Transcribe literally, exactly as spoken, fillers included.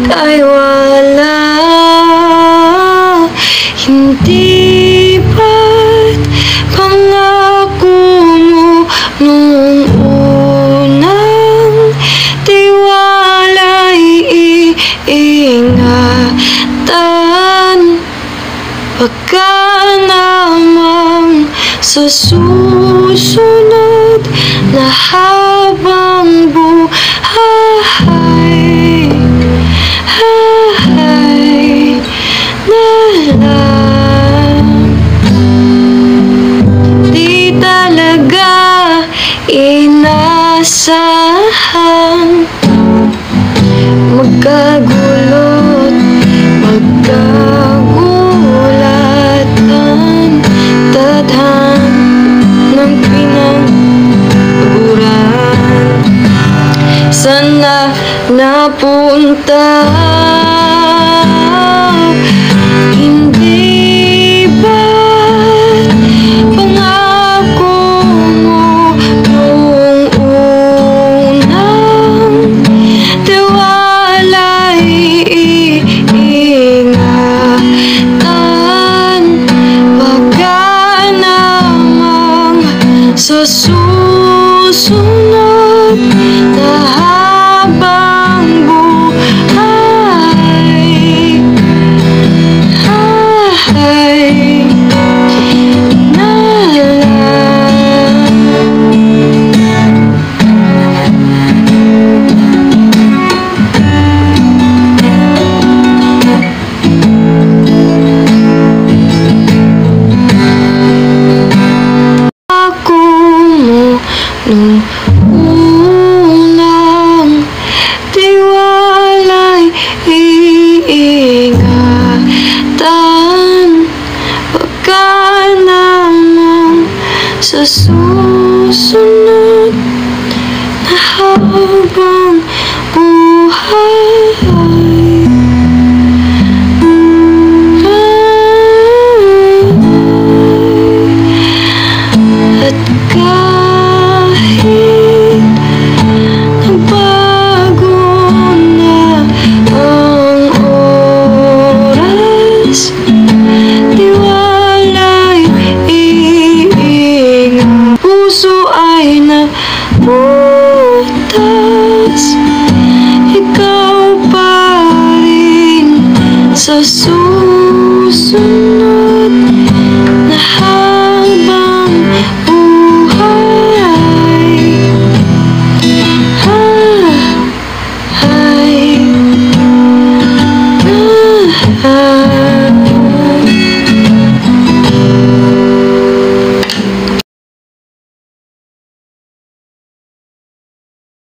ay wala. Hindi ba't pangako mo nung unang tiwala'y iingatan? Pagka namang sa susunod na habang buhay ay na lang, di talaga inasahan magkagulot, magkagulatan, tadhan ng pinagburan. Sana napunta, hindi ba't pangako mo nung unang tiwala'y iingatan? Pagka namang sa susunod na habang buhay ay na lang. Ako mo nung unang tiwala'y iingatan. Pagka namang sa susunod na habang buhay at kahit nagbago na ang oras, tiwala'y iingat. Puso ay nabutas, ikaw pa rin sa susunod